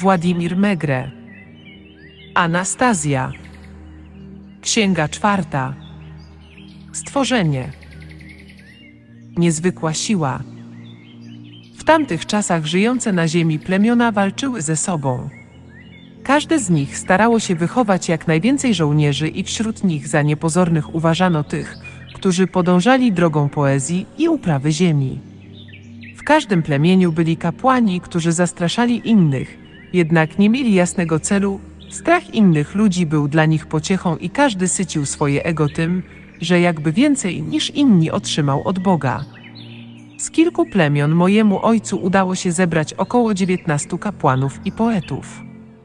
Władimir Megre. Anastazja. Księga 4. Stworzenie. Niezwykła siła. W tamtych czasach żyjące na ziemi plemiona walczyły ze sobą. Każde z nich starało się wychować jak najwięcej żołnierzy i wśród nich za niepozornych uważano tych, którzy podążali drogą poezji i uprawy ziemi. W każdym plemieniu byli kapłani, którzy zastraszali innych, jednak nie mieli jasnego celu. Strach innych ludzi był dla nich pociechą i każdy sycił swoje ego tym, że jakby więcej niż inni otrzymał od Boga. Z kilku plemion mojemu ojcu udało się zebrać około 19 kapłanów i poetów.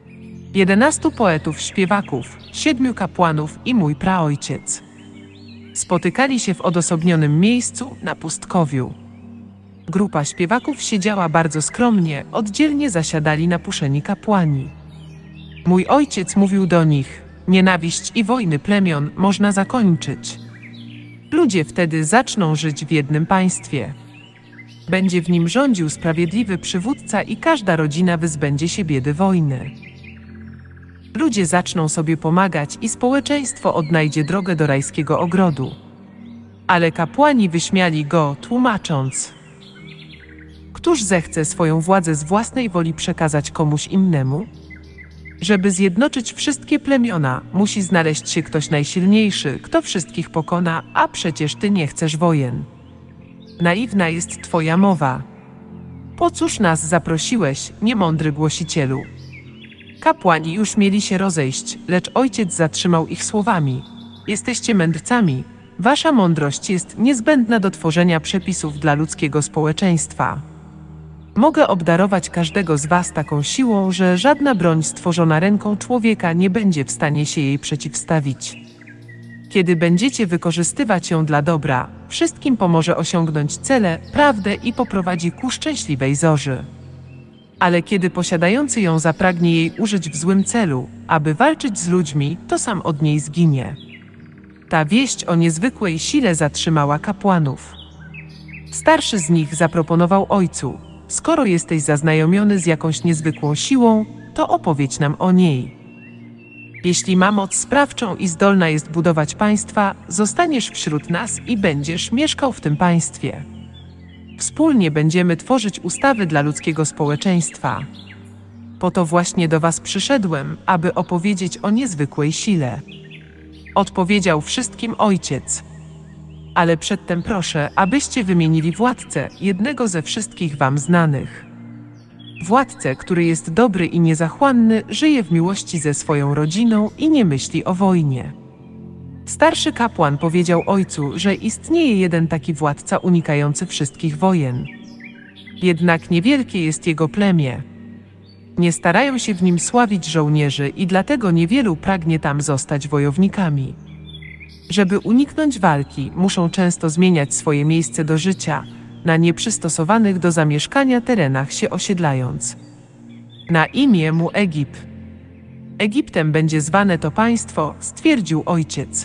11 poetów, śpiewaków, 7 kapłanów i mój praojciec. Spotykali się w odosobnionym miejscu na pustkowiu. Grupa śpiewaków siedziała bardzo skromnie, oddzielnie zasiadali napuszeni kapłani. Mój ojciec mówił do nich: nienawiść i wojny plemion można zakończyć. Ludzie wtedy zaczną żyć w jednym państwie. Będzie w nim rządził sprawiedliwy przywódca i każda rodzina wyzbędzie się biedy wojny. Ludzie zaczną sobie pomagać i społeczeństwo odnajdzie drogę do rajskiego ogrodu. Ale kapłani wyśmiali go, tłumacząc: któż zechce swoją władzę z własnej woli przekazać komuś innemu? Żeby zjednoczyć wszystkie plemiona, musi znaleźć się ktoś najsilniejszy, kto wszystkich pokona, a przecież ty nie chcesz wojen. Naiwna jest twoja mowa. Po cóż nas zaprosiłeś, niemądry głosicielu? Kapłani już mieli się rozejść, lecz ojciec zatrzymał ich słowami: jesteście mędrcami, wasza mądrość jest niezbędna do tworzenia przepisów dla ludzkiego społeczeństwa. Mogę obdarować każdego z was taką siłą, że żadna broń stworzona ręką człowieka nie będzie w stanie się jej przeciwstawić. Kiedy będziecie wykorzystywać ją dla dobra, wszystkim pomoże osiągnąć cele, prawdę i poprowadzi ku szczęśliwej zorzy. Ale kiedy posiadający ją zapragnie jej użyć w złym celu, aby walczyć z ludźmi, to sam od niej zginie. Ta wieść o niezwykłej sile zatrzymała kapłanów. Starszy z nich zaproponował ojcu: skoro jesteś zaznajomiony z jakąś niezwykłą siłą, to opowiedz nam o niej. Jeśli ma moc sprawczą i zdolna jest budować państwa, zostaniesz wśród nas i będziesz mieszkał w tym państwie. Wspólnie będziemy tworzyć ustawy dla ludzkiego społeczeństwa. Po to właśnie do was przyszedłem, aby opowiedzieć o niezwykłej sile. Odpowiedział wszystkim ojciec. Ale przedtem proszę, abyście wymienili władcę, jednego ze wszystkich wam znanych. Władcę, który jest dobry i niezachłanny, żyje w miłości ze swoją rodziną i nie myśli o wojnie. Starszy kapłan powiedział ojcu, że istnieje jeden taki władca unikający wszystkich wojen. Jednak niewielkie jest jego plemię. Nie starają się w nim sławić żołnierzy i dlatego niewielu pragnie tam zostać wojownikami. Żeby uniknąć walki, muszą często zmieniać swoje miejsce do życia, na nieprzystosowanych do zamieszkania terenach się osiedlając. Na imię mu Egipt. Egiptem będzie zwane to państwo, stwierdził ojciec.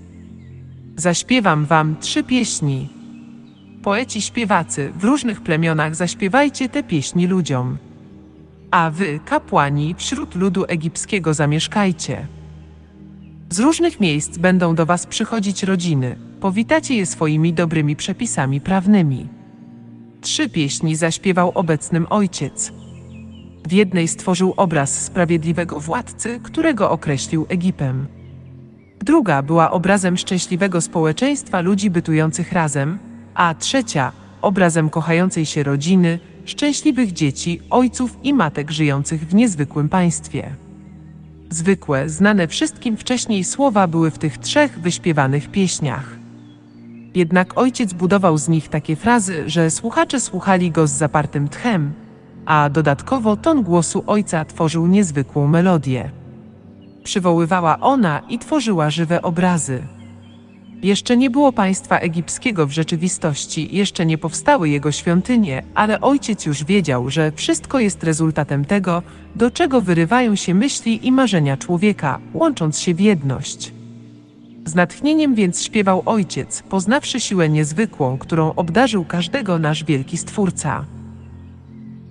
Zaśpiewam wam 3 pieśni. Poeci śpiewacy w różnych plemionach, zaśpiewajcie te pieśni ludziom. A wy, kapłani, wśród ludu egipskiego zamieszkajcie. Z różnych miejsc będą do was przychodzić rodziny, powitacie je swoimi dobrymi przepisami prawnymi. 3 pieśni zaśpiewał obecnym ojciec. W jednej stworzył obraz sprawiedliwego władcy, którego określił Egiptem. Druga była obrazem szczęśliwego społeczeństwa ludzi bytujących razem, a trzecia obrazem kochającej się rodziny, szczęśliwych dzieci, ojców i matek żyjących w niezwykłym państwie. Zwykłe, znane wszystkim wcześniej słowa były w tych 3 wyśpiewanych pieśniach. Jednak ojciec budował z nich takie frazy, że słuchacze słuchali go z zapartym tchem, a dodatkowo ton głosu ojca tworzył niezwykłą melodię. Przywoływała ona i tworzyła żywe obrazy. Jeszcze nie było państwa egipskiego w rzeczywistości, jeszcze nie powstały jego świątynie, ale ojciec już wiedział, że wszystko jest rezultatem tego, do czego wyrywają się myśli i marzenia człowieka, łącząc się w jedność. Z natchnieniem więc śpiewał ojciec, poznawszy siłę niezwykłą, którą obdarzył każdego nasz wielki Stwórca.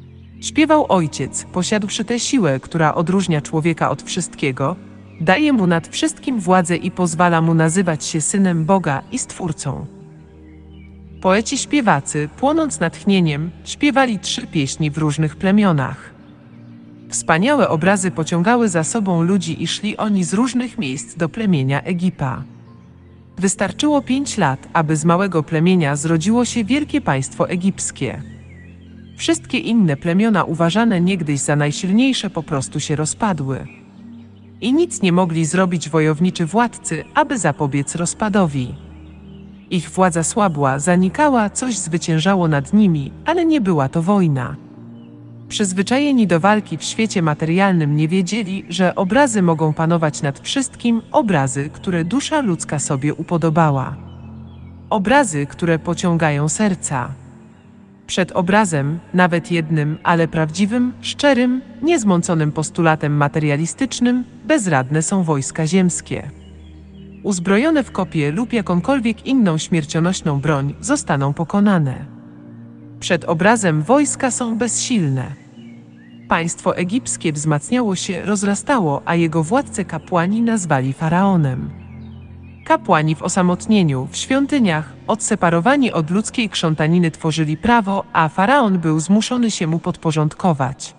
Śpiewał ojciec, posiadłszy tę siłę, która odróżnia człowieka od wszystkiego, daje mu nad wszystkim władzę i pozwala mu nazywać się synem Boga i Stwórcą. Poeci śpiewacy, płonąc natchnieniem, śpiewali 3 pieśni w różnych plemionach. Wspaniałe obrazy pociągały za sobą ludzi i szli oni z różnych miejsc do plemienia Egipa. Wystarczyło 5 lat, aby z małego plemienia zrodziło się wielkie państwo egipskie. Wszystkie inne plemiona uważane niegdyś za najsilniejsze po prostu się rozpadły. I nic nie mogli zrobić wojowniczy władcy, aby zapobiec rozpadowi. Ich władza słabła, zanikała, coś zwyciężało nad nimi, ale nie była to wojna. Przyzwyczajeni do walki w świecie materialnym nie wiedzieli, że obrazy mogą panować nad wszystkim, obrazy, które dusza ludzka sobie upodobała. Obrazy, które pociągają serca. Przed obrazem, nawet jednym, ale prawdziwym, szczerym, niezmąconym postulatem materialistycznym, bezradne są wojska ziemskie. Uzbrojone w kopie lub jakąkolwiek inną śmiercionośną broń, zostaną pokonane. Przed obrazem wojska są bezsilne. Państwo egipskie wzmacniało się, rozrastało, a jego władcę kapłani nazwali faraonem. Kapłani w osamotnieniu, w świątyniach, odseparowani od ludzkiej krzątaniny tworzyli prawo, a faraon był zmuszony się mu podporządkować.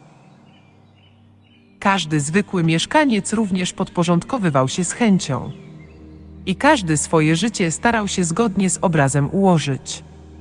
Każdy zwykły mieszkaniec również podporządkowywał się z chęcią. I każdy swoje życie starał się zgodnie z obrazem ułożyć.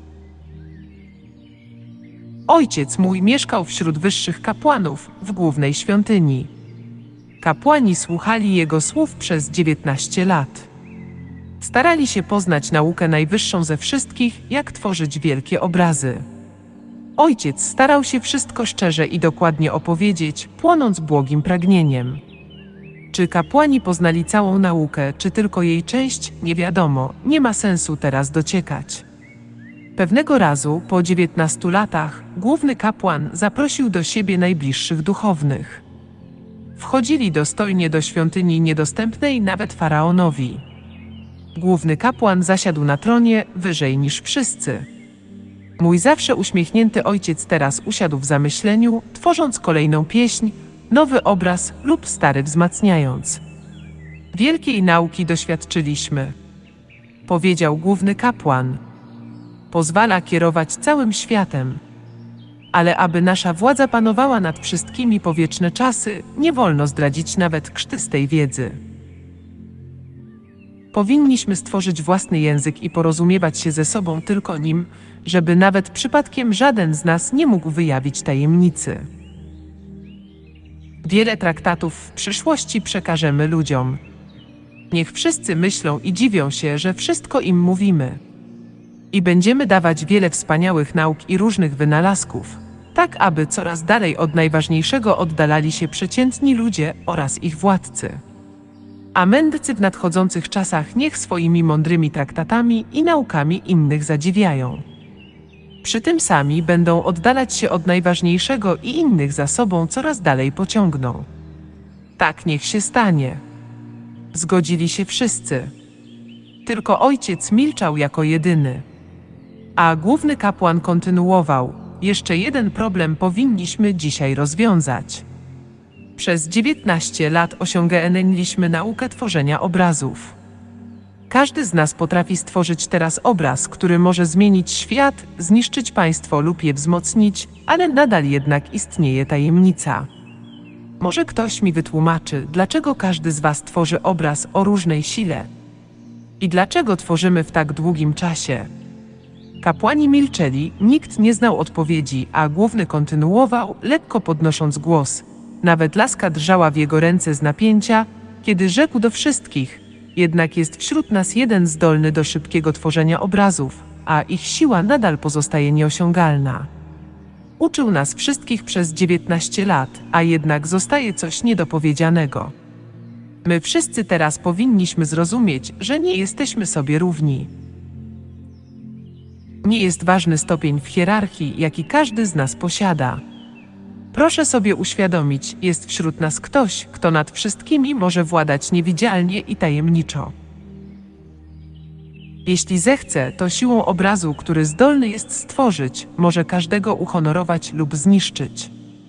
Ojciec mój mieszkał wśród wyższych kapłanów, w głównej świątyni. Kapłani słuchali jego słów przez 19 lat. Starali się poznać naukę najwyższą ze wszystkich, jak tworzyć wielkie obrazy. Ojciec starał się wszystko szczerze i dokładnie opowiedzieć, płonąc błogim pragnieniem. Czy kapłani poznali całą naukę, czy tylko jej część, nie wiadomo, nie ma sensu teraz dociekać. Pewnego razu, po 19 latach, główny kapłan zaprosił do siebie najbliższych duchownych. Wchodzili dostojnie do świątyni niedostępnej nawet faraonowi. Główny kapłan zasiadł na tronie, wyżej niż wszyscy. Mój zawsze uśmiechnięty ojciec teraz usiadł w zamyśleniu, tworząc kolejną pieśń, nowy obraz lub stary wzmacniając. Wielkiej nauki doświadczyliśmy, powiedział główny kapłan. Pozwala kierować całym światem. Ale aby nasza władza panowała nad wszystkimi po wieczne czasy, nie wolno zdradzić nawet krzty z tej wiedzy. Powinniśmy stworzyć własny język i porozumiewać się ze sobą tylko nim, żeby nawet przypadkiem żaden z nas nie mógł wyjawić tajemnicy. Wiele traktatów w przyszłości przekażemy ludziom. Niech wszyscy myślą i dziwią się, że wszystko im mówimy. I będziemy dawać wiele wspaniałych nauk i różnych wynalazków, tak aby coraz dalej od najważniejszego oddalali się przeciętni ludzie oraz ich władcy. A mędrcy w nadchodzących czasach niech swoimi mądrymi traktatami i naukami innych zadziwiają. Przy tym sami będą oddalać się od najważniejszego i innych za sobą coraz dalej pociągną. Tak niech się stanie. Zgodzili się wszyscy. Tylko ojciec milczał jako jedyny. A główny kapłan kontynuował: jeszcze jeden problem powinniśmy dzisiaj rozwiązać. Przez 19 lat osiągnęliśmy naukę tworzenia obrazów. Każdy z nas potrafi stworzyć teraz obraz, który może zmienić świat, zniszczyć państwo lub je wzmocnić, ale nadal jednak istnieje tajemnica. Może ktoś mi wytłumaczy, dlaczego każdy z was tworzy obraz o różnej sile? I dlaczego tworzymy w tak długim czasie? Kapłani milczeli, nikt nie znał odpowiedzi, a główny kontynuował, lekko podnosząc głos. Nawet laska drżała w jego ręce z napięcia, kiedy rzekł do wszystkich: jednak jest wśród nas jeden zdolny do szybkiego tworzenia obrazów, a ich siła nadal pozostaje nieosiągalna. Uczył nas wszystkich przez 19 lat, a jednak zostaje coś niedopowiedzianego. My wszyscy teraz powinniśmy zrozumieć, że nie jesteśmy sobie równi. Nie jest ważny stopień w hierarchii, jaki każdy z nas posiada. Proszę sobie uświadomić, jest wśród nas ktoś, kto nad wszystkimi może władać niewidzialnie i tajemniczo. Jeśli zechce, to siłą obrazu, który zdolny jest stworzyć, może każdego uhonorować lub zniszczyć.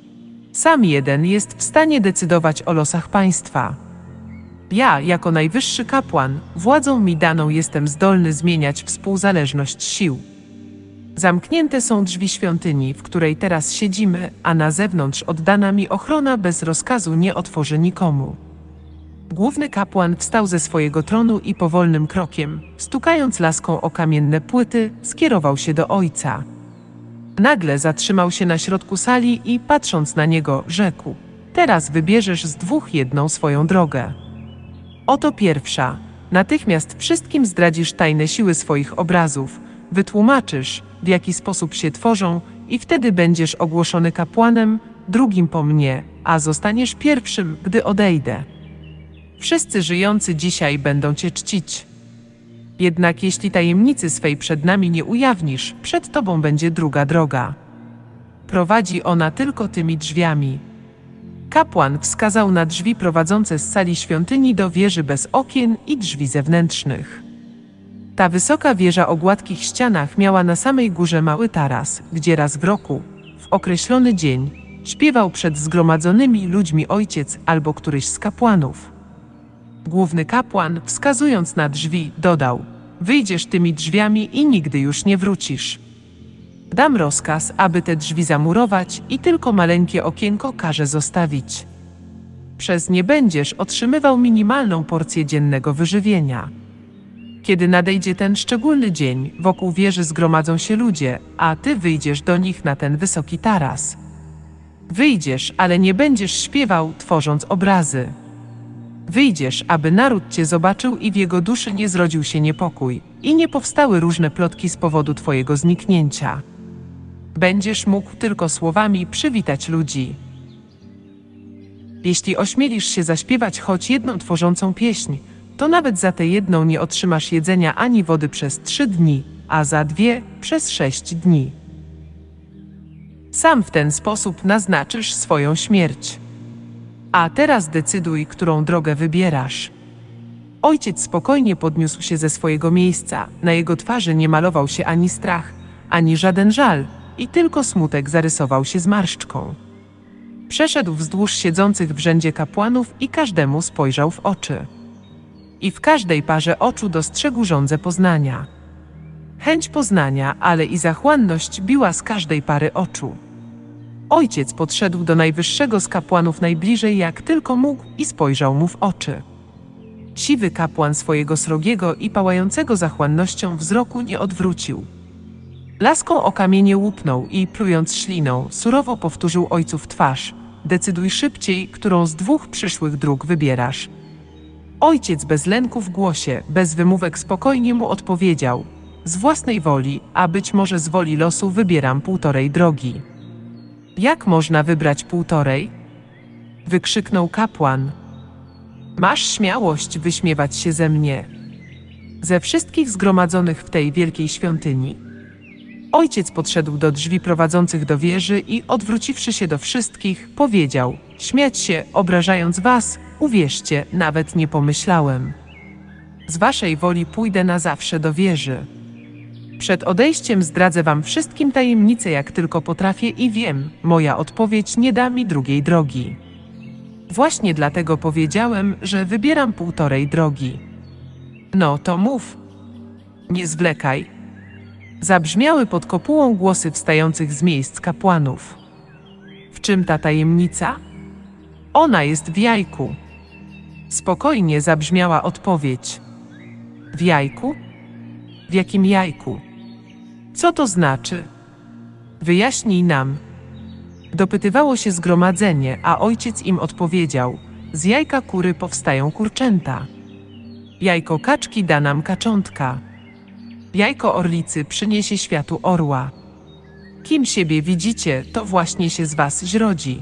Sam jeden jest w stanie decydować o losach państwa. Ja, jako najwyższy kapłan, władzą mi daną jestem zdolny zmieniać współzależność sił. Zamknięte są drzwi świątyni, w której teraz siedzimy, a na zewnątrz oddana mi ochrona bez rozkazu nie otworzy nikomu. Główny kapłan wstał ze swojego tronu i powolnym krokiem, stukając laską o kamienne płyty, skierował się do ojca. Nagle zatrzymał się na środku sali i, patrząc na niego, rzekł: teraz wybierzesz z dwóch jedną swoją drogę. Oto pierwsza. Natychmiast wszystkim zdradzisz tajne siły swoich obrazów, wytłumaczysz, w jaki sposób się tworzą i wtedy będziesz ogłoszony kapłanem, drugim po mnie, a zostaniesz pierwszym, gdy odejdę. Wszyscy żyjący dzisiaj będą cię czcić. Jednak jeśli tajemnicy swej przed nami nie ujawnisz, przed tobą będzie druga droga. Prowadzi ona tylko tymi drzwiami. Kapłan wskazał na drzwi prowadzące z sali świątyni do wieży bez okien i drzwi zewnętrznych. Ta wysoka wieża o gładkich ścianach miała na samej górze mały taras, gdzie raz w roku, w określony dzień, śpiewał przed zgromadzonymi ludźmi ojciec albo któryś z kapłanów. Główny kapłan, wskazując na drzwi, dodał: wyjdziesz tymi drzwiami i nigdy już nie wrócisz. Dam rozkaz, aby te drzwi zamurować i tylko maleńkie okienko każę zostawić. Przez nie będziesz otrzymywał minimalną porcję dziennego wyżywienia. Kiedy nadejdzie ten szczególny dzień, wokół wieży zgromadzą się ludzie, a ty wyjdziesz do nich na ten wysoki taras. Wyjdziesz, ale nie będziesz śpiewał, tworząc obrazy. Wyjdziesz, aby naród cię zobaczył i w jego duszy nie zrodził się niepokój i nie powstały różne plotki z powodu twojego zniknięcia. Będziesz mógł tylko słowami przywitać ludzi. Jeśli ośmielisz się zaśpiewać choć jedną tworzącą pieśń, to nawet za tę jedną nie otrzymasz jedzenia ani wody przez 3 dni, a za 2 przez 6 dni. Sam w ten sposób naznaczysz swoją śmierć. A teraz decyduj, którą drogę wybierasz. Ojciec spokojnie podniósł się ze swojego miejsca, na jego twarzy nie malował się ani strach, ani żaden żal, i tylko smutek zarysował się zmarszczką. Przeszedł wzdłuż siedzących w rzędzie kapłanów i każdemu spojrzał w oczy. I w każdej parze oczu dostrzegł żądzę poznania. Chęć poznania, ale i zachłanność biła z każdej pary oczu. Ojciec podszedł do najwyższego z kapłanów najbliżej jak tylko mógł i spojrzał mu w oczy. Siwy kapłan swojego srogiego i pałającego zachłannością wzroku nie odwrócił. Laską o kamienie łupnął i, plując śliną, surowo powtórzył ojcu w twarz: decyduj szybciej, którą z 2 przyszłych dróg wybierasz. Ojciec bez lęku w głosie, bez wymówek spokojnie mu odpowiedział: z własnej woli, a być może z woli losu wybieram 1,5 drogi. Jak można wybrać 1,5? Wykrzyknął kapłan. Masz śmiałość wyśmiewać się ze mnie. Ze wszystkich zgromadzonych w tej wielkiej świątyni. Ojciec podszedł do drzwi prowadzących do wieży i, odwróciwszy się do wszystkich, powiedział: śmiać się, obrażając was, uwierzcie, nawet nie pomyślałem. Z waszej woli pójdę na zawsze do wieży. Przed odejściem zdradzę wam wszystkim tajemnice, jak tylko potrafię i wiem, moja odpowiedź nie da mi drugiej drogi. Właśnie dlatego powiedziałem, że wybieram 1,5 drogi. No to mów. Nie zwlekaj. Zabrzmiały pod kopułą głosy wstających z miejsc kapłanów. W czym ta tajemnica? Ona jest w jajku. Spokojnie zabrzmiała odpowiedź. W jajku? W jakim jajku? Co to znaczy? Wyjaśnij nam. Dopytywało się zgromadzenie, a ojciec im odpowiedział: z jajka kury powstają kurczęta. Jajko kaczki da nam kaczątka. Jajko orlicy przyniesie światu orła. Kim siebie widzicie, to właśnie się z was zrodzi.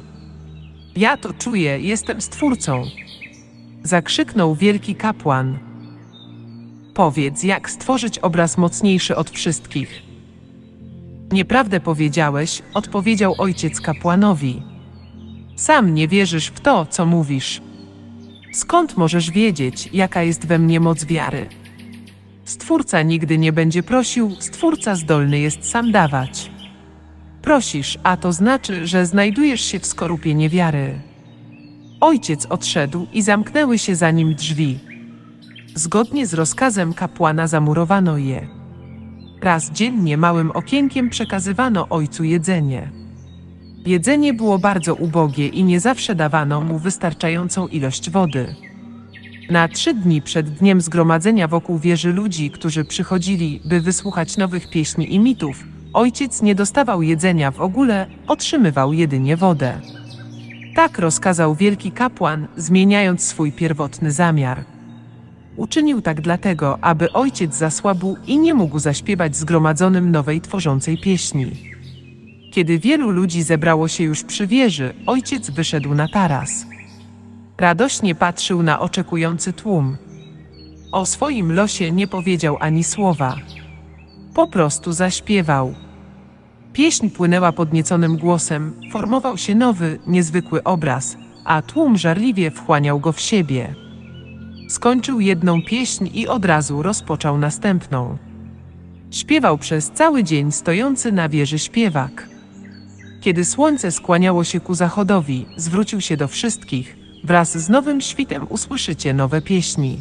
Ja to czuję, jestem Stwórcą. Zakrzyknął wielki kapłan. Powiedz, jak stworzyć obraz mocniejszy od wszystkich. Nieprawdę powiedziałeś, odpowiedział ojciec kapłanowi. Sam nie wierzysz w to, co mówisz. Skąd możesz wiedzieć, jaka jest we mnie moc wiary? Stwórca nigdy nie będzie prosił, Stwórca zdolny jest sam dawać. Prosisz, a to znaczy, że znajdujesz się w skorupie niewiary. Ojciec odszedł i zamknęły się za nim drzwi. Zgodnie z rozkazem kapłana zamurowano je. Raz dziennie małym okienkiem przekazywano ojcu jedzenie. Jedzenie było bardzo ubogie i nie zawsze dawano mu wystarczającą ilość wody. Na 3 dni przed dniem zgromadzenia wokół wieży ludzi, którzy przychodzili, by wysłuchać nowych pieśni i mitów, ojciec nie dostawał jedzenia w ogóle, otrzymywał jedynie wodę. Tak rozkazał wielki kapłan, zmieniając swój pierwotny zamiar. Uczynił tak dlatego, aby ojciec zasłabł i nie mógł zaśpiewać zgromadzonym nowej tworzącej pieśni. Kiedy wielu ludzi zebrało się już przy wieży, ojciec wyszedł na taras. Radośnie patrzył na oczekujący tłum. O swoim losie nie powiedział ani słowa. Po prostu zaśpiewał. Pieśń płynęła podnieconym głosem, formował się nowy, niezwykły obraz, a tłum żarliwie wchłaniał go w siebie. Skończył jedną pieśń i od razu rozpoczął następną. Śpiewał przez cały dzień stojący na wieży śpiewak. Kiedy słońce skłaniało się ku zachodowi, zwrócił się do wszystkich: wraz z nowym świtem usłyszycie nowe pieśni.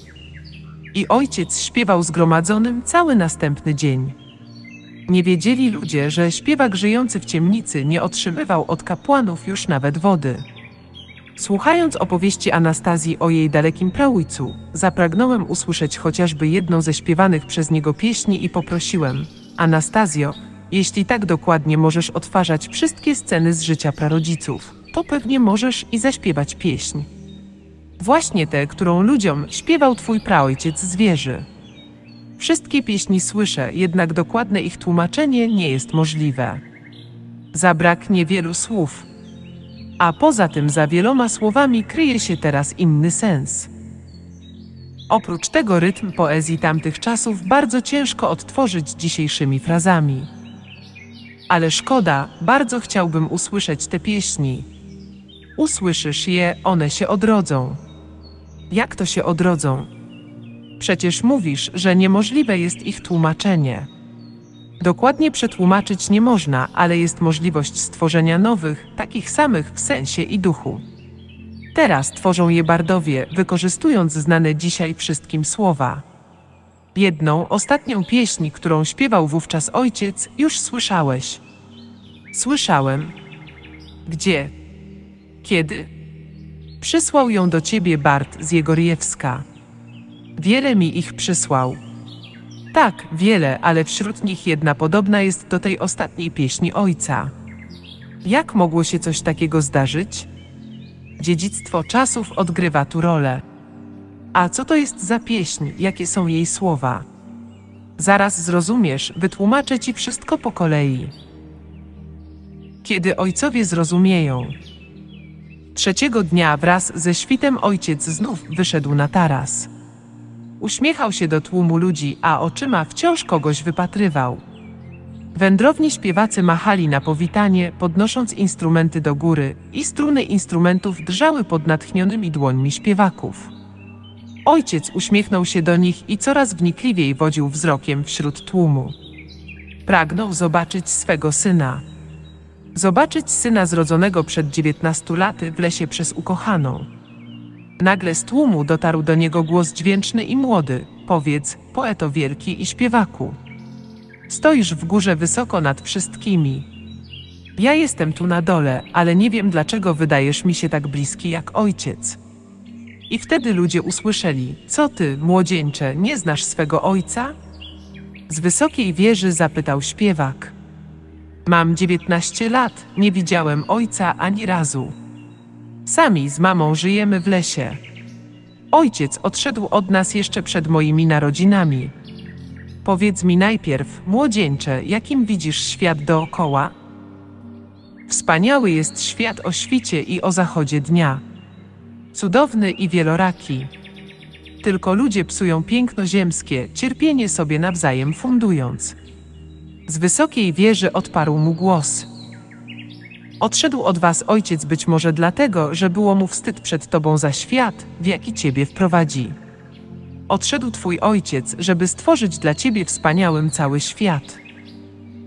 I ojciec śpiewał zgromadzonym cały następny dzień. Nie wiedzieli ludzie, że śpiewak żyjący w ciemnicy nie otrzymywał od kapłanów już nawet wody. Słuchając opowieści Anastazji o jej dalekim praojcu, zapragnąłem usłyszeć chociażby jedną ze śpiewanych przez niego pieśni i poprosiłem: Anastazjo, jeśli tak dokładnie możesz odtwarzać wszystkie sceny z życia prarodziców, to pewnie możesz i zaśpiewać pieśń. Właśnie tę, którą ludziom śpiewał twój praojciec z wieży. Wszystkie pieśni słyszę, jednak dokładne ich tłumaczenie nie jest możliwe. Zabraknie wielu słów. A poza tym za wieloma słowami kryje się teraz inny sens. Oprócz tego rytm poezji tamtych czasów bardzo ciężko odtworzyć dzisiejszymi frazami. Ale szkoda, bardzo chciałbym usłyszeć te pieśni. Usłyszysz je, one się odrodzą. Jak to się odrodzą? Przecież mówisz, że niemożliwe jest ich tłumaczenie. Dokładnie przetłumaczyć nie można, ale jest możliwość stworzenia nowych, takich samych w sensie i duchu. Teraz tworzą je bardowie, wykorzystując znane dzisiaj wszystkim słowa. Jedną, ostatnią pieśń, którą śpiewał wówczas ojciec, już słyszałeś. Słyszałem. Gdzie? Kiedy? Przysłał ją do ciebie Bart z Jegorjewska. Wiele mi ich przysłał. Tak, wiele, ale wśród nich jedna podobna jest do tej ostatniej pieśni ojca. Jak mogło się coś takiego zdarzyć? Dziedzictwo czasów odgrywa tu rolę. A co to jest za pieśń, jakie są jej słowa? Zaraz zrozumiesz, wytłumaczę ci wszystko po kolei. Kiedy ojcowie zrozumieją. 3. dnia wraz ze świtem ojciec znów wyszedł na taras. Uśmiechał się do tłumu ludzi, a oczyma wciąż kogoś wypatrywał. Wędrowni śpiewacy machali na powitanie, podnosząc instrumenty do góry, i struny instrumentów drżały pod natchnionymi dłońmi śpiewaków. Ojciec uśmiechnął się do nich i coraz wnikliwiej wodził wzrokiem wśród tłumu. Pragnął zobaczyć swego syna. Zobaczyć syna zrodzonego przed 19 laty w lesie przez ukochaną. Nagle z tłumu dotarł do niego głos dźwięczny i młody: powiedz, poeto wielki i śpiewaku. Stoisz w górze wysoko nad wszystkimi. Ja jestem tu na dole, ale nie wiem, dlaczego wydajesz mi się tak bliski jak ojciec. I wtedy ludzie usłyszeli: co ty, młodzieńcze, nie znasz swego ojca? Z wysokiej wieży zapytał śpiewak. Mam 19 lat, nie widziałem ojca ani razu. Sami z mamą żyjemy w lesie. Ojciec odszedł od nas jeszcze przed moimi narodzinami. Powiedz mi najpierw, młodzieńcze, jakim widzisz świat dookoła? Wspaniały jest świat o świcie i o zachodzie dnia. Cudowny i wieloraki. Tylko ludzie psują piękno ziemskie, cierpienie sobie nawzajem fundując. Z wysokiej wieży odparł mu głos. Odszedł od was ojciec być może dlatego, że było mu wstyd przed tobą za świat, w jaki ciebie wprowadzi. Odszedł twój ojciec, żeby stworzyć dla ciebie wspaniałym cały świat.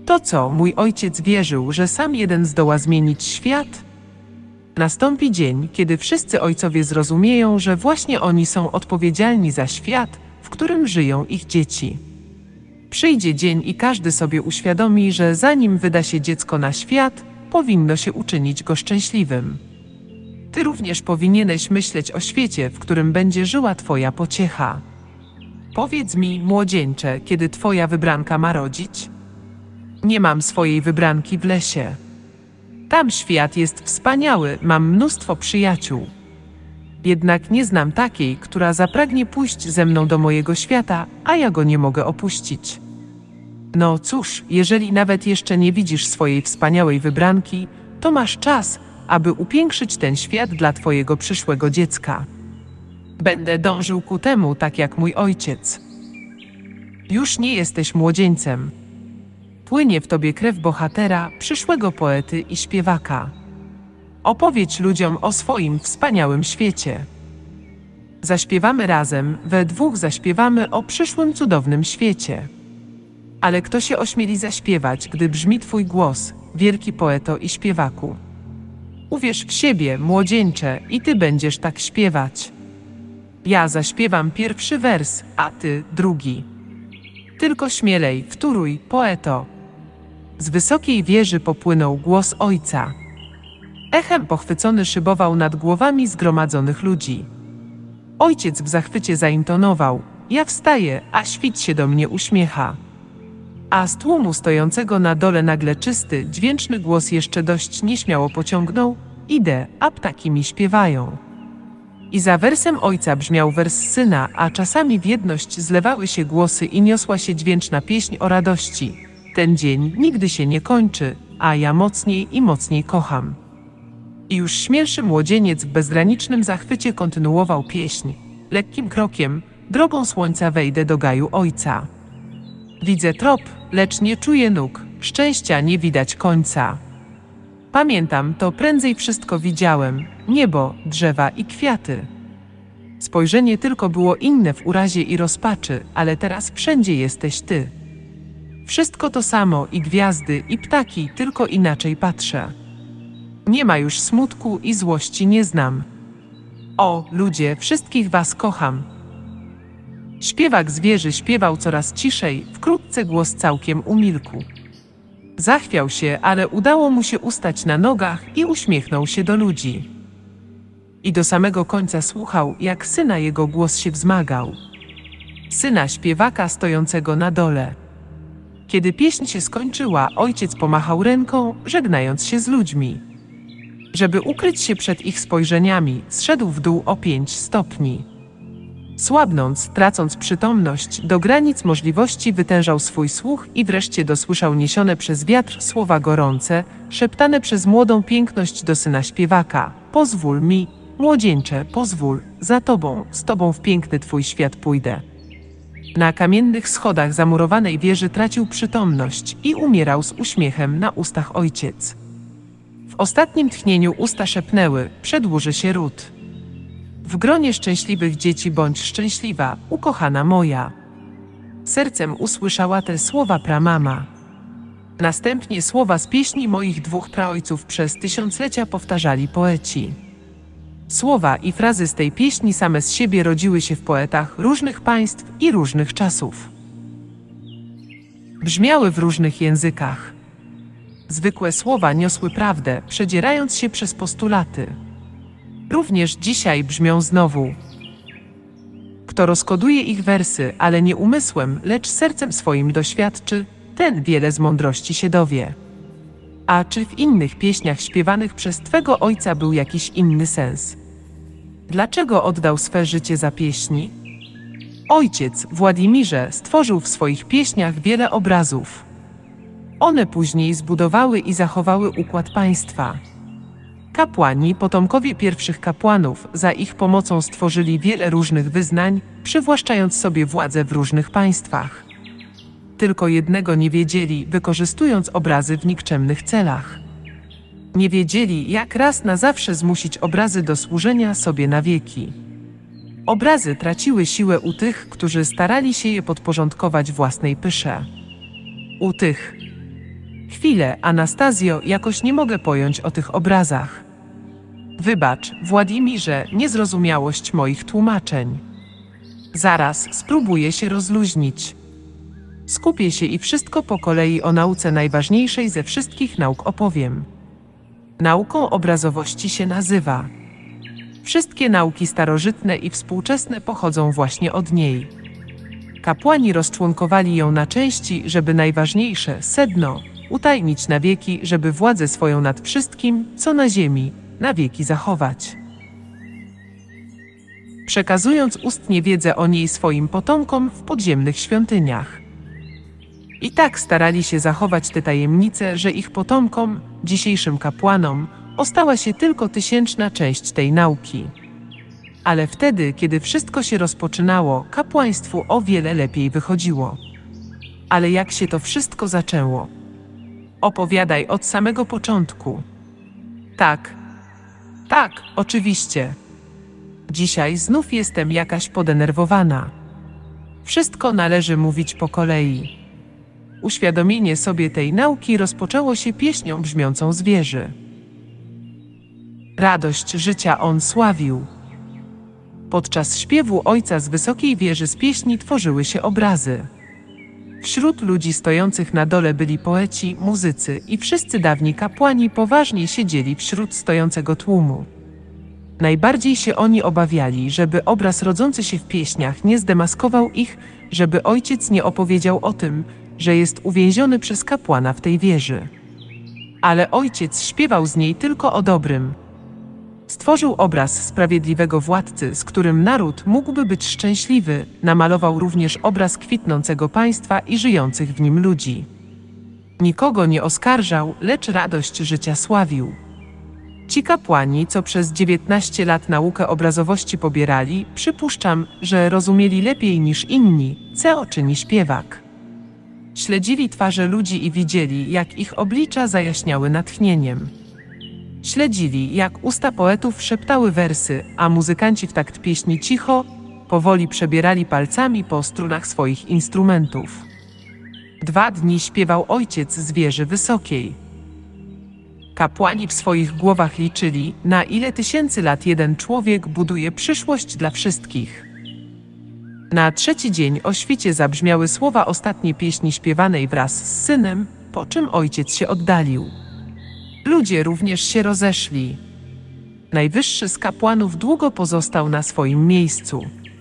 To co, mój ojciec wierzył, że sam jeden zdoła zmienić świat? Nastąpi dzień, kiedy wszyscy ojcowie zrozumieją, że właśnie oni są odpowiedzialni za świat, w którym żyją ich dzieci. Przyjdzie dzień i każdy sobie uświadomi, że zanim wyda się dziecko na świat, powinno się uczynić go szczęśliwym. Ty również powinieneś myśleć o świecie, w którym będzie żyła twoja pociecha. Powiedz mi, młodzieńcze, kiedy twoja wybranka ma rodzić? Nie mam swojej wybranki w lesie. Tam świat jest wspaniały, mam mnóstwo przyjaciół. Jednak nie znam takiej, która zapragnie pójść ze mną do mojego świata, a ja go nie mogę opuścić. No cóż, jeżeli nawet jeszcze nie widzisz swojej wspaniałej wybranki, to masz czas, aby upiększyć ten świat dla twojego przyszłego dziecka. Będę dążył ku temu, tak jak mój ojciec. Już nie jesteś młodzieńcem. Płynie w tobie krew bohatera, przyszłego poety i śpiewaka. Opowiedz ludziom o swoim wspaniałym świecie. Zaśpiewamy razem, we dwóch zaśpiewamy o przyszłym cudownym świecie. Ale kto się ośmieli zaśpiewać, gdy brzmi twój głos, wielki poeto i śpiewaku? Uwierz w siebie, młodzieńcze, i ty będziesz tak śpiewać. Ja zaśpiewam pierwszy wers, a ty drugi. Tylko śmielej, wtóruj, poeto. Z wysokiej wieży popłynął głos ojca. Echem pochwycony szybował nad głowami zgromadzonych ludzi. Ojciec w zachwycie zaintonował: ja wstaję, a świt się do mnie uśmiecha. A z tłumu stojącego na dole nagle czysty, dźwięczny głos jeszcze dość nieśmiało pociągnął: idę, a ptaki mi śpiewają. I za wersem ojca brzmiał wers syna, a czasami w jedność zlewały się głosy i niosła się dźwięczna pieśń o radości. Ten dzień nigdy się nie kończy, a ja mocniej i mocniej kocham. I już śmielszy młodzieniec w bezgranicznym zachwycie kontynuował pieśń. Lekkim krokiem, drogą słońca wejdę do gaju ojca. Widzę trop, lecz nie czuję nóg, szczęścia nie widać końca. Pamiętam, to prędzej wszystko widziałem, niebo, drzewa i kwiaty. Spojrzenie tylko było inne w urazie i rozpaczy, ale teraz wszędzie jesteś ty. Wszystko to samo, i gwiazdy, i ptaki, tylko inaczej patrzę. Nie ma już smutku i złości nie znam. O, ludzie, wszystkich was kocham. Śpiewak z wieży śpiewał coraz ciszej, wkrótce głos całkiem umilkł. Zachwiał się, ale udało mu się ustać na nogach i uśmiechnął się do ludzi. I do samego końca słuchał, jak syna jego głos się wzmagał. Syna śpiewaka stojącego na dole. Kiedy pieśń się skończyła, ojciec pomachał ręką, żegnając się z ludźmi. Żeby ukryć się przed ich spojrzeniami, zszedł w dół o 5 stopni. Słabnąc, tracąc przytomność, do granic możliwości wytężał swój słuch i wreszcie dosłyszał niesione przez wiatr słowa gorące, szeptane przez młodą piękność do syna śpiewaka. Pozwól mi, młodzieńcze, pozwól, za tobą, z tobą w piękny twój świat pójdę. Na kamiennych schodach zamurowanej wieży tracił przytomność i umierał z uśmiechem na ustach ojciec. W ostatnim tchnieniu usta szepnęły: przedłuży się ród. W gronie szczęśliwych dzieci bądź szczęśliwa, ukochana moja. Sercem usłyszała te słowa pramama. Następnie słowa z pieśni moich dwóch praojców przez tysiąclecia powtarzali poeci. Słowa i frazy z tej pieśni same z siebie rodziły się w poetach różnych państw i różnych czasów. Brzmiały w różnych językach. Zwykłe słowa niosły prawdę, przedzierając się przez postulaty. Również dzisiaj brzmią znowu. Kto rozkoduje ich wersy, ale nie umysłem, lecz sercem swoim doświadczy, ten wiele z mądrości się dowie. A czy w innych pieśniach śpiewanych przez twego ojca był jakiś inny sens? Dlaczego oddał swe życie za pieśni? Ojciec, Władimirze, stworzył w swoich pieśniach wiele obrazów. One później zbudowały i zachowały układ państwa. Kapłani, potomkowie pierwszych kapłanów, za ich pomocą stworzyli wiele różnych wyznań, przywłaszczając sobie władzę w różnych państwach. Tylko jednego nie wiedzieli, wykorzystując obrazy w nikczemnych celach. Nie wiedzieli, jak raz na zawsze zmusić obrazy do służenia sobie na wieki. Obrazy traciły siłę u tych, którzy starali się je podporządkować własnej pysze. U tych, Chwilę, Anastazjo, jakoś nie mogę pojąć o tych obrazach. Wybacz, Władimirze, niezrozumiałość moich tłumaczeń. Zaraz, spróbuję się rozluźnić. Skupię się i wszystko po kolei o nauce najważniejszej ze wszystkich nauk opowiem. Nauką obrazowości się nazywa. Wszystkie nauki starożytne i współczesne pochodzą właśnie od niej. Kapłani rozczłonkowali ją na części, żeby najważniejsze, sedno, utajnić na wieki, żeby władzę swoją nad wszystkim, co na ziemi, na wieki zachować. Przekazując ustnie wiedzę o niej swoim potomkom w podziemnych świątyniach. I tak starali się zachować te tajemnice, że ich potomkom, dzisiejszym kapłanom, ostała się tylko 1000 część tej nauki. Ale wtedy, kiedy wszystko się rozpoczynało, kapłaństwu o wiele lepiej wychodziło. Ale jak się to wszystko zaczęło? Opowiadaj od samego początku. Tak, oczywiście. Dzisiaj znów jestem jakaś podenerwowana. Wszystko należy mówić po kolei. Uświadomienie sobie tej nauki rozpoczęło się pieśnią brzmiącą z wieży. Radość życia on sławił. Podczas śpiewu ojca z wysokiej wieży z pieśni tworzyły się obrazy. Wśród ludzi stojących na dole byli poeci, muzycy i wszyscy dawni kapłani poważnie siedzieli wśród stojącego tłumu. Najbardziej się oni obawiali, żeby obraz rodzący się w pieśniach nie zdemaskował ich, żeby ojciec nie opowiedział o tym, że jest uwięziony przez kapłana w tej wieży. Ale ojciec śpiewał z niej tylko o dobrym. Stworzył obraz sprawiedliwego władcy, z którym naród mógłby być szczęśliwy, namalował również obraz kwitnącego państwa i żyjących w nim ludzi. Nikogo nie oskarżał, lecz radość życia sławił. Ci kapłani, co przez 19 lat naukę obrazowości pobierali, przypuszczam, że rozumieli lepiej niż inni, co czyni śpiewak. Śledzili twarze ludzi i widzieli, jak ich oblicza zajaśniały natchnieniem. Śledzili, jak usta poetów szeptały wersy, a muzykanci w takt pieśni cicho, powoli przebierali palcami po strunach swoich instrumentów. 2 dni śpiewał ojciec z wieży wysokiej. Kapłani w swoich głowach liczyli, na ile 1000 lat jeden człowiek buduje przyszłość dla wszystkich. Na 3. dzień o świcie zabrzmiały słowa ostatniej pieśni śpiewanej wraz z synem, po czym ojciec się oddalił. Ludzie również się rozeszli. Najwyższy z kapłanów długo pozostał na swoim miejscu.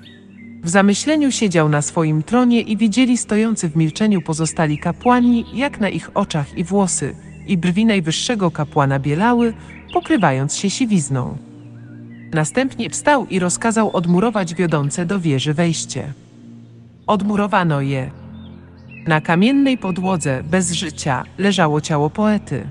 W zamyśleniu siedział na swoim tronie i widzieli stojący w milczeniu pozostali kapłani, jak na ich oczach i włosy, i brwi najwyższego kapłana bielały, pokrywając się siwizną. Następnie wstał i rozkazał odmurować wiodące do wieży wejście. Odmurowano je. Na kamiennej podłodze, bez życia, leżało ciało poety.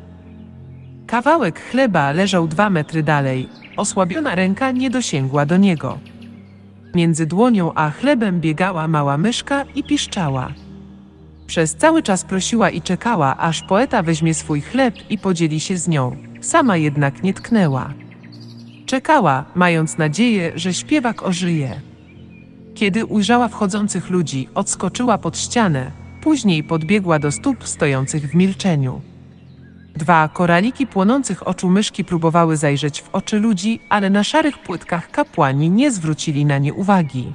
Kawałek chleba leżał 2 metry dalej, osłabiona ręka nie dosięgła do niego. Między dłonią a chlebem biegała mała myszka i piszczała. Przez cały czas prosiła i czekała, aż poeta weźmie swój chleb i podzieli się z nią, sama jednak nie tknęła. Czekała, mając nadzieję, że śpiewak ożyje. Kiedy ujrzała wchodzących ludzi, odskoczyła pod ścianę, później podbiegła do stóp stojących w milczeniu. 2 koraliki płonących oczu myszki próbowały zajrzeć w oczy ludzi, ale na szarych płytkach kapłani nie zwrócili na nie uwagi.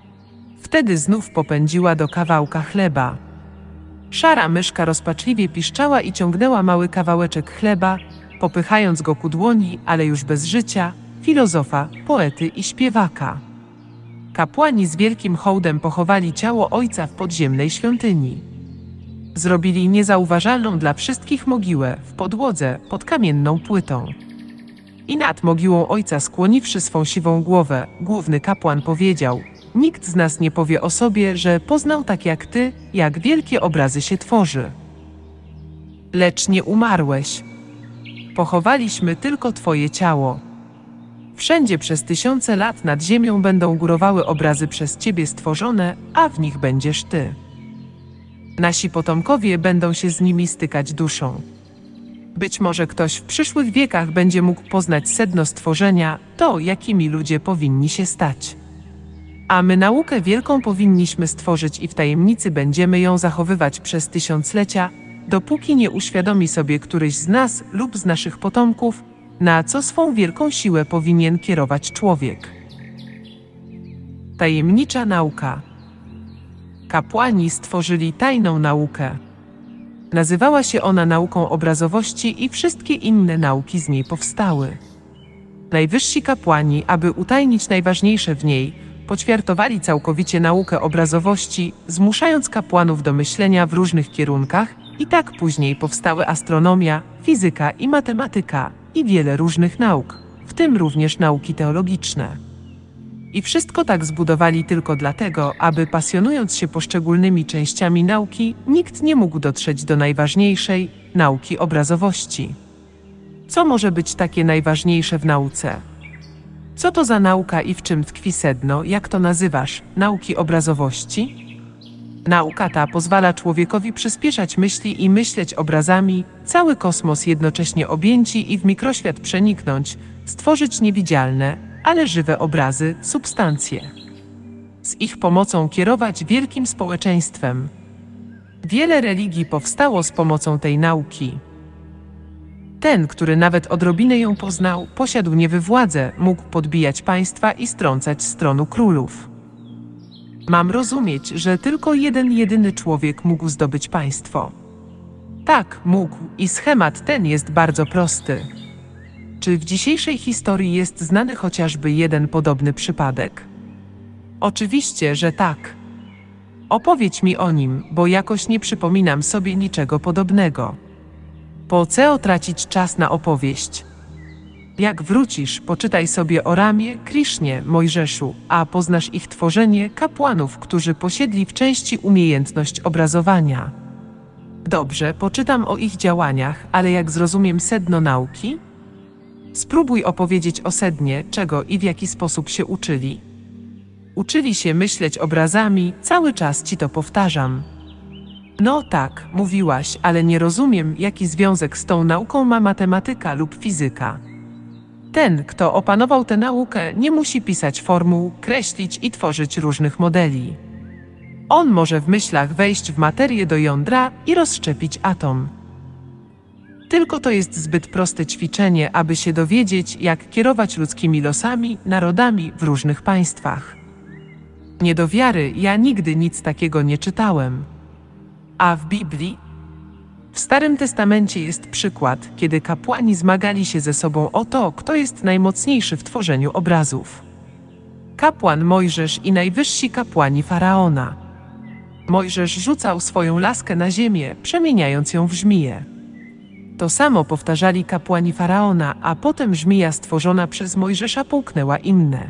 Wtedy znów popędziła do kawałka chleba. Szara myszka rozpaczliwie piszczała i ciągnęła mały kawałeczek chleba, popychając go ku dłoni, ale już bez życia, filozofa, poety i śpiewaka. Kapłani z wielkim hołdem pochowali ciało ojca w podziemnej świątyni. Zrobili niezauważalną dla wszystkich mogiłę w podłodze pod kamienną płytą. I nad mogiłą ojca, skłoniwszy swą siwą głowę, główny kapłan powiedział: nikt z nas nie powie o sobie, że poznał tak jak ty, jak wielkie obrazy się tworzy. Lecz nie umarłeś. Pochowaliśmy tylko twoje ciało. Wszędzie przez 1000 lat nad ziemią będą górowały obrazy przez ciebie stworzone, a w nich będziesz ty. Nasi potomkowie będą się z nimi stykać duszą. Być może ktoś w przyszłych wiekach będzie mógł poznać sedno stworzenia, to, jakimi ludzie powinni się stać. A my naukę wielką powinniśmy stworzyć i w tajemnicy będziemy ją zachowywać przez 1000-lecia, dopóki nie uświadomi sobie któryś z nas lub z naszych potomków, na co swą wielką siłę powinien kierować człowiek. Tajemnicza nauka. Kapłani stworzyli tajną naukę. Nazywała się ona nauką obrazowości i wszystkie inne nauki z niej powstały. Najwyżsi kapłani, aby utajnić najważniejsze w niej, poćwiartowali całkowicie naukę obrazowości, zmuszając kapłanów do myślenia w różnych kierunkach, i tak później powstały astronomia, fizyka i matematyka i wiele różnych nauk, w tym również nauki teologiczne. I wszystko tak zbudowali tylko dlatego, aby pasjonując się poszczególnymi częściami nauki, nikt nie mógł dotrzeć do najważniejszej nauki obrazowości. Co może być takie najważniejsze w nauce? Co to za nauka i w czym tkwi sedno, jak to nazywasz, nauki obrazowości? Nauka ta pozwala człowiekowi przyspieszać myśli i myśleć obrazami, cały kosmos jednocześnie objęci i w mikroświat przeniknąć, stworzyć niewidzialne, ale żywe obrazy, substancje. Z ich pomocą kierować wielkim społeczeństwem. Wiele religii powstało z pomocą tej nauki. Ten, który nawet odrobinę ją poznał, posiadł niby władzę, mógł podbijać państwa i strącać z tronu królów. Mam rozumieć, że tylko jeden jedyny człowiek mógł zdobyć państwo. Tak, mógł, i schemat ten jest bardzo prosty. Czy w dzisiejszej historii jest znany chociażby jeden podobny przypadek? Oczywiście, że tak. Opowiedz mi o nim, bo jakoś nie przypominam sobie niczego podobnego. Po co tracić czas na opowieść? Jak wrócisz, poczytaj sobie o Ramie, Krisznie, Mojżeszu, a poznasz ich tworzenie, kapłanów, którzy posiedli w części umiejętność obrazowania. Dobrze, poczytam o ich działaniach, ale jak zrozumiem sedno nauki? Spróbuj opowiedzieć o sednie, czego i w jaki sposób się uczyli. Uczyli się myśleć obrazami, cały czas ci to powtarzam. No tak, mówiłaś, ale nie rozumiem, jaki związek z tą nauką ma matematyka lub fizyka. Ten, kto opanował tę naukę, nie musi pisać formuł, kreślić i tworzyć różnych modeli. On może w myślach wejść w materię do jądra i rozszczepić atom. Tylko to jest zbyt proste ćwiczenie, aby się dowiedzieć, jak kierować ludzkimi losami, narodami w różnych państwach. Nie do wiary, ja nigdy nic takiego nie czytałem. A w Biblii? W Starym Testamencie jest przykład, kiedy kapłani zmagali się ze sobą o to, kto jest najmocniejszy w tworzeniu obrazów. Kapłan Mojżesz i najwyżsi kapłani Faraona. Mojżesz rzucał swoją laskę na ziemię, przemieniając ją w żmiję. To samo powtarzali kapłani Faraona, a potem żmija stworzona przez Mojżesza połknęła inne.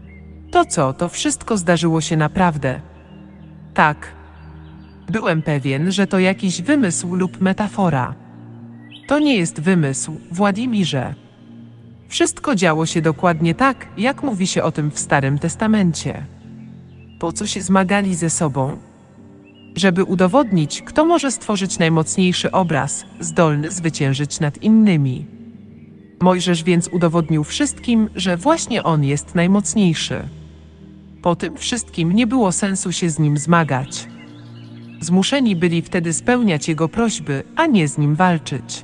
To wszystko zdarzyło się naprawdę. Tak. Byłem pewien, że to jakiś wymysł lub metafora. To nie jest wymysł, Władimirze. Wszystko działo się dokładnie tak, jak mówi się o tym w Starym Testamencie. Po co się zmagali ze sobą? Żeby udowodnić, kto może stworzyć najmocniejszy obraz, zdolny zwyciężyć nad innymi. Mojżesz więc udowodnił wszystkim, że właśnie on jest najmocniejszy. Po tym wszystkim nie było sensu się z nim zmagać. Zmuszeni byli wtedy spełniać jego prośby, a nie z nim walczyć.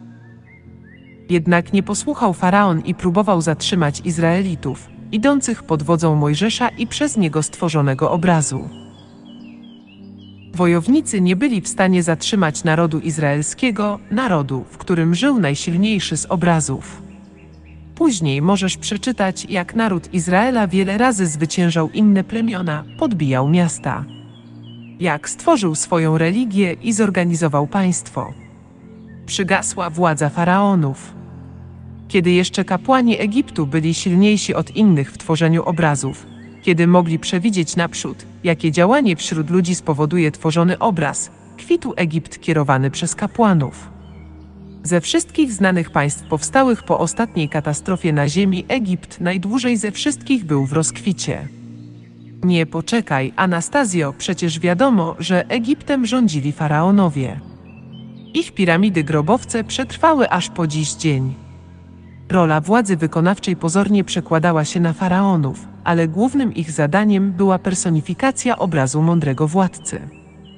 Jednak nie posłuchał Faraon i próbował zatrzymać Izraelitów, idących pod wodzą Mojżesza i przez niego stworzonego obrazu. Wojownicy nie byli w stanie zatrzymać narodu izraelskiego, narodu, w którym żył najsilniejszy z obrazów. Później możesz przeczytać, jak naród Izraela wiele razy zwyciężał inne plemiona, podbijał miasta. Jak stworzył swoją religię i zorganizował państwo. Przygasła władza faraonów. Kiedy jeszcze kapłani Egiptu byli silniejsi od innych w tworzeniu obrazów, kiedy mogli przewidzieć naprzód, jakie działanie wśród ludzi spowoduje tworzony obraz, kwitł Egipt kierowany przez kapłanów. Ze wszystkich znanych państw powstałych po ostatniej katastrofie na ziemi, Egipt najdłużej ze wszystkich był w rozkwicie. Nie poczekaj, Anastazjo, przecież wiadomo, że Egiptem rządzili faraonowie. Ich piramidy grobowce przetrwały aż po dziś dzień. Rola władzy wykonawczej pozornie przekładała się na faraonów, ale głównym ich zadaniem była personifikacja obrazu mądrego władcy.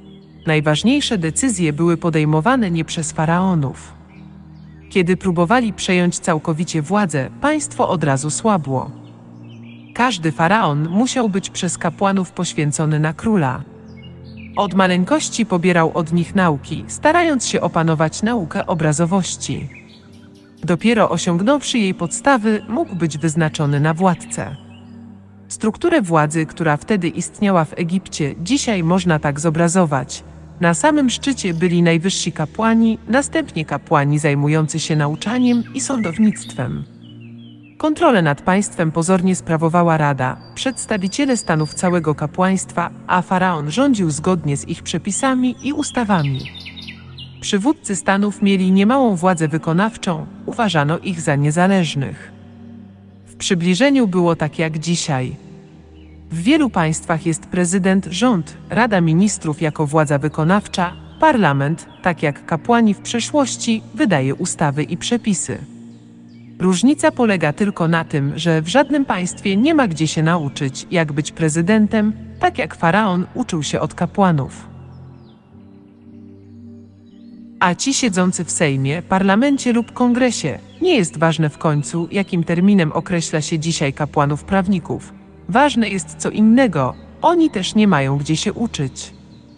Najważniejsze decyzje były podejmowane nie przez faraonów. Kiedy próbowali przejąć całkowicie władzę, państwo od razu słabło. Każdy faraon musiał być przez kapłanów poświęcony na króla. Od maleńkości pobierał od nich nauki, starając się opanować naukę obrazowości. Dopiero osiągnąwszy jej podstawy, mógł być wyznaczony na władcę. Strukturę władzy, która wtedy istniała w Egipcie, dzisiaj można tak zobrazować. Na samym szczycie byli najwyżsi kapłani, następnie kapłani zajmujący się nauczaniem i sądownictwem. Kontrolę nad państwem pozornie sprawowała Rada, przedstawiciele stanów całego kapłaństwa, a faraon rządził zgodnie z ich przepisami i ustawami. Przywódcy stanów mieli niemałą władzę wykonawczą, uważano ich za niezależnych. W przybliżeniu było tak jak dzisiaj. W wielu państwach jest prezydent, rząd, Rada Ministrów jako władza wykonawcza, parlament, tak jak kapłani w przeszłości, wydaje ustawy i przepisy. Różnica polega tylko na tym, że w żadnym państwie nie ma gdzie się nauczyć, jak być prezydentem, tak jak faraon uczył się od kapłanów. A ci siedzący w Sejmie, parlamencie lub kongresie, nie jest ważne w końcu, jakim terminem określa się dzisiaj kapłanów prawników. Ważne jest co innego, oni też nie mają gdzie się uczyć.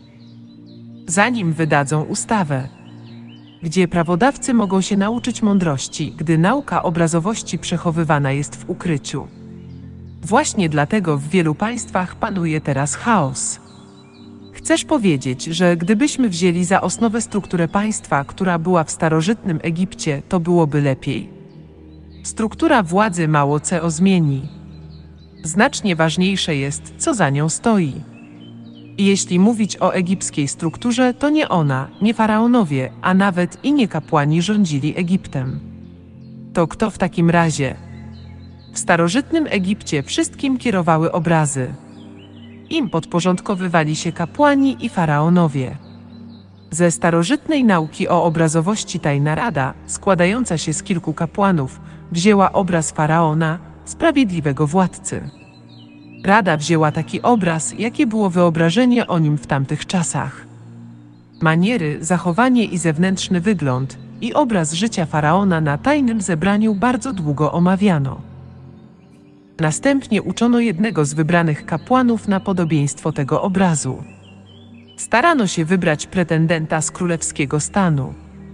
Zanim wydadzą ustawę, gdzie prawodawcy mogą się nauczyć mądrości, gdy nauka obrazowości przechowywana jest w ukryciu. Właśnie dlatego w wielu państwach panuje teraz chaos. Chcesz powiedzieć, że gdybyśmy wzięli za osnowę strukturę państwa, która była w starożytnym Egipcie, to byłoby lepiej? Struktura władzy mało co zmieni. Znacznie ważniejsze jest, co za nią stoi. I jeśli mówić o egipskiej strukturze, to nie ona, nie faraonowie, a nawet i nie kapłani rządzili Egiptem. To kto w takim razie? W starożytnym Egipcie wszystkim kierowały obrazy. Im podporządkowywali się kapłani i faraonowie. Ze starożytnej nauki o obrazowości tajna rada, składająca się z kilku kapłanów, wzięła obraz faraona, sprawiedliwego władcy. Rada wzięła taki obraz, jakie było wyobrażenie o nim w tamtych czasach. Maniery, zachowanie i zewnętrzny wygląd i obraz życia faraona na tajnym zebraniu bardzo długo omawiano. Następnie uczono jednego z wybranych kapłanów na podobieństwo tego obrazu. Starano się wybrać pretendenta z królewskiego stanu.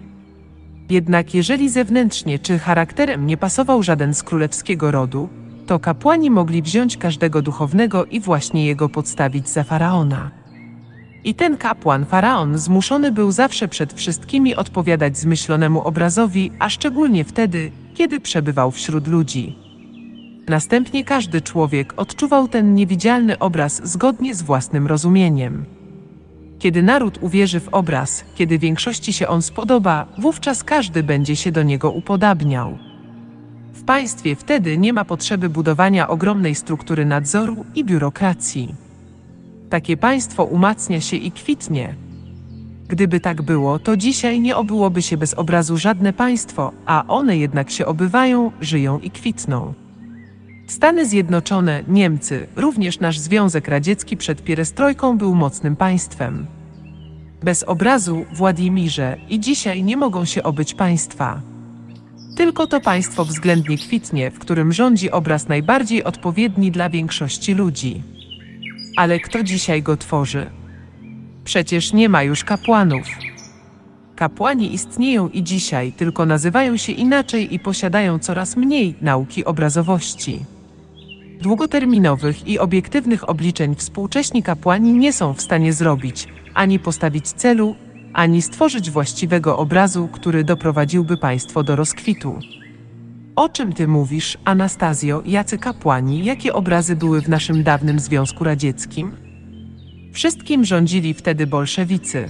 Jednak jeżeli zewnętrznie czy charakterem nie pasował żaden z królewskiego rodu, to kapłani mogli wziąć każdego duchownego i właśnie jego podstawić za faraona. I ten kapłan, faraon, zmuszony był zawsze przed wszystkimi odpowiadać zmyślonemu obrazowi, a szczególnie wtedy, kiedy przebywał wśród ludzi. Następnie każdy człowiek odczuwał ten niewidzialny obraz zgodnie z własnym rozumieniem. Kiedy naród uwierzy w obraz, kiedy większości się on spodoba, wówczas każdy będzie się do niego upodabniał. W państwie wtedy nie ma potrzeby budowania ogromnej struktury nadzoru i biurokracji. Takie państwo umacnia się i kwitnie. Gdyby tak było, to dzisiaj nie obyłoby się bez obrazu żadne państwo, a one jednak się obywają, żyją i kwitną. Stany Zjednoczone, Niemcy, również nasz Związek Radziecki przed pierestrojką był mocnym państwem. Bez obrazu, Władimirze, i dzisiaj nie mogą się obyć państwa. Tylko to państwo względnie kwitnie, w którym rządzi obraz najbardziej odpowiedni dla większości ludzi. Ale kto dzisiaj go tworzy? Przecież nie ma już kapłanów. Kapłani istnieją i dzisiaj, tylko nazywają się inaczej i posiadają coraz mniej nauki obrazowości. Długoterminowych i obiektywnych obliczeń współcześni kapłani nie są w stanie zrobić, ani postawić celu, ani stworzyć właściwego obrazu, który doprowadziłby państwo do rozkwitu. O czym ty mówisz, Anastazjo, jacy kapłani, jakie obrazy były w naszym dawnym Związku Radzieckim? Wszystkim rządzili wtedy bolszewicy.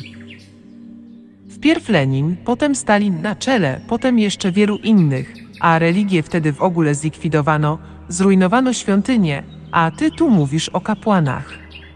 Wpierw Lenin, potem Stalin na czele, potem jeszcze wielu innych, a religię wtedy w ogóle zlikwidowano, zrujnowano świątynie, a ty tu mówisz o kapłanach.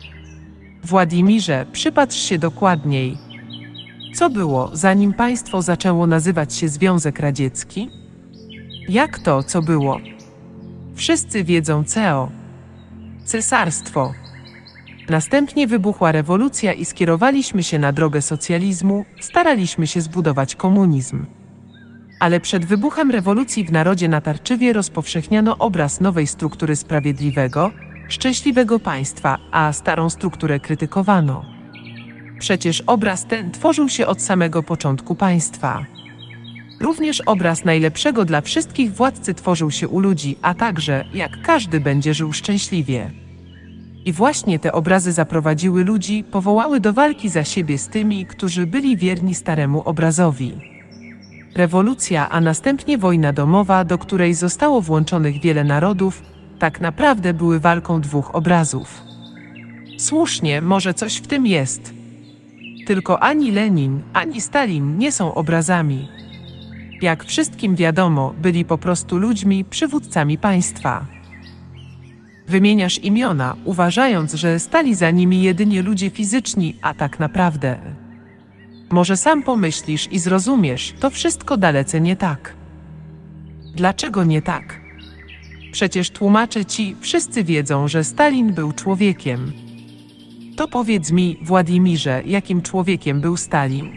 Władimirze, przypatrz się dokładniej. Co było, zanim państwo zaczęło nazywać się Związek Radziecki? Jak to, co było? Wszyscy wiedzą CEO. Cesarstwo. Następnie wybuchła rewolucja i skierowaliśmy się na drogę socjalizmu, staraliśmy się zbudować komunizm. Ale przed wybuchem rewolucji w narodzie natarczywie rozpowszechniano obraz nowej struktury sprawiedliwego, szczęśliwego państwa, a starą strukturę krytykowano. Przecież obraz ten tworzył się od samego początku państwa. Również obraz najlepszego dla wszystkich władcy tworzył się u ludzi, a także, jak każdy będzie żył szczęśliwie. I właśnie te obrazy zaprowadziły ludzi, powołały do walki za siebie z tymi, którzy byli wierni staremu obrazowi. Rewolucja, a następnie wojna domowa, do której zostało włączonych wiele narodów, tak naprawdę były walką dwóch obrazów. Słusznie, może coś w tym jest. Tylko ani Lenin, ani Stalin nie są obrazami. Jak wszystkim wiadomo, byli po prostu ludźmi, przywódcami państwa. Wymieniasz imiona, uważając, że stali za nimi jedynie ludzie fizyczni, a tak naprawdę. Może sam pomyślisz i zrozumiesz, to wszystko dalece nie tak. Dlaczego nie tak? Przecież tłumaczę ci, wszyscy wiedzą, że Stalin był człowiekiem. To powiedz mi, Władimirze, jakim człowiekiem był Stalin?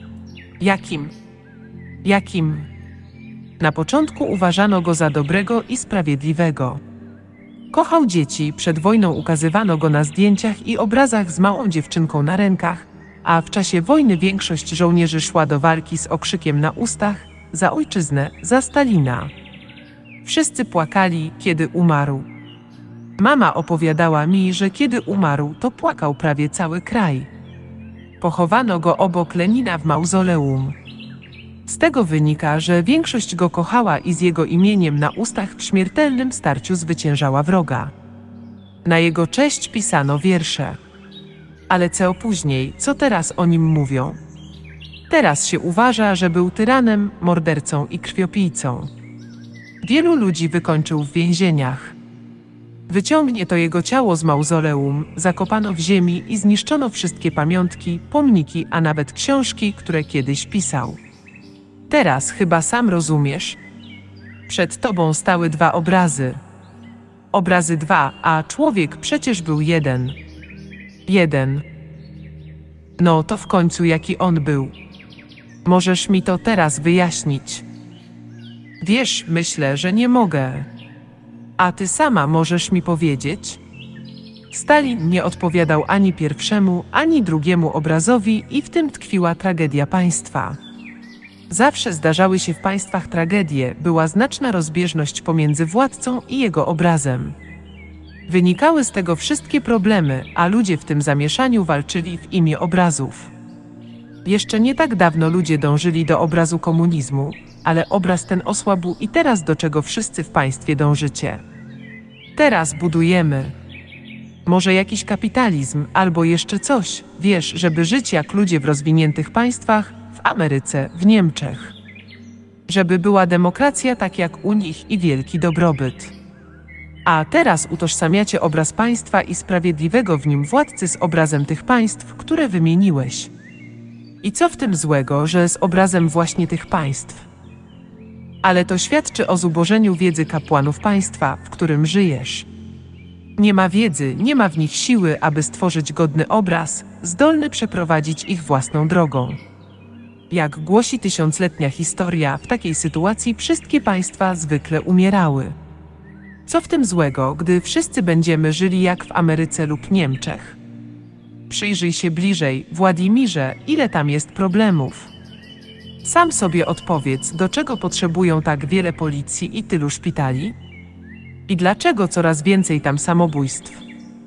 Jakim? Na początku uważano go za dobrego i sprawiedliwego. Kochał dzieci, przed wojną ukazywano go na zdjęciach i obrazach z małą dziewczynką na rękach, a w czasie wojny większość żołnierzy szła do walki z okrzykiem na ustach: za ojczyznę, za Stalina. Wszyscy płakali, kiedy umarł. Mama opowiadała mi, że kiedy umarł, to płakał prawie cały kraj. Pochowano go obok Lenina w mauzoleum. Z tego wynika, że większość go kochała i z jego imieniem na ustach w śmiertelnym starciu zwyciężała wroga. Na jego cześć pisano wiersze. Ale co później, co teraz o nim mówią? Teraz się uważa, że był tyranem, mordercą i krwiopijcą. Wielu ludzi wykończył w więzieniach. Wyciągnięto jego ciało z mauzoleum, zakopano w ziemi i zniszczono wszystkie pamiątki, pomniki, a nawet książki, które kiedyś pisał. Teraz chyba sam rozumiesz. Przed tobą stały dwa obrazy. Obrazy dwa, a człowiek przecież był jeden. No to w końcu jaki on był? Możesz mi to teraz wyjaśnić? Wiesz, myślę, że nie mogę. A ty sama możesz mi powiedzieć? Stalin nie odpowiadał ani pierwszemu, ani drugiemu obrazowi i w tym tkwiła tragedia państwa. Zawsze zdarzały się w państwach tragedie, była znaczna rozbieżność pomiędzy władcą i jego obrazem. Wynikały z tego wszystkie problemy, a ludzie w tym zamieszaniu walczyli w imię obrazów. Jeszcze nie tak dawno ludzie dążyli do obrazu komunizmu, ale obraz ten osłabł i teraz do czego wszyscy w państwie dążycie? Teraz budujemy. Może jakiś kapitalizm, albo jeszcze coś, wiesz, żeby żyć jak ludzie w rozwiniętych państwach, w Ameryce, w Niemczech. Żeby była demokracja tak jak u nich i wielki dobrobyt. A teraz utożsamiacie obraz państwa i sprawiedliwego w nim władcy z obrazem tych państw, które wymieniłeś. I co w tym złego, że z obrazem właśnie tych państw? Ale to świadczy o zubożeniu wiedzy kapłanów państwa, w którym żyjesz. Nie ma wiedzy, nie ma w nich siły, aby stworzyć godny obraz, zdolny przeprowadzić ich własną drogą. Jak głosi tysiącletnia historia, w takiej sytuacji wszystkie państwa zwykle umierały. Co w tym złego, gdy wszyscy będziemy żyli jak w Ameryce lub Niemczech? Przyjrzyj się bliżej, Władimirze, ile tam jest problemów. Sam sobie odpowiedz, do czego potrzebują tak wiele policji i tylu szpitali? I dlaczego coraz więcej tam samobójstw?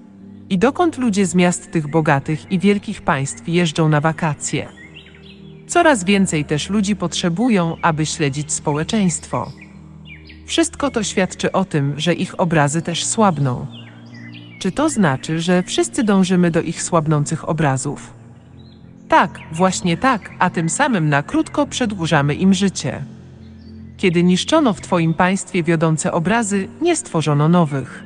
I dokąd ludzie z miast tych bogatych i wielkich państw jeżdżą na wakacje? Coraz więcej też ludzi potrzebują, aby śledzić społeczeństwo. Wszystko to świadczy o tym, że ich obrazy też słabną. Czy to znaczy, że wszyscy dążymy do ich słabnących obrazów? Tak, właśnie tak, a tym samym na krótko przedłużamy im życie. Kiedy niszczono w twoim państwie wiodące obrazy, nie stworzono nowych.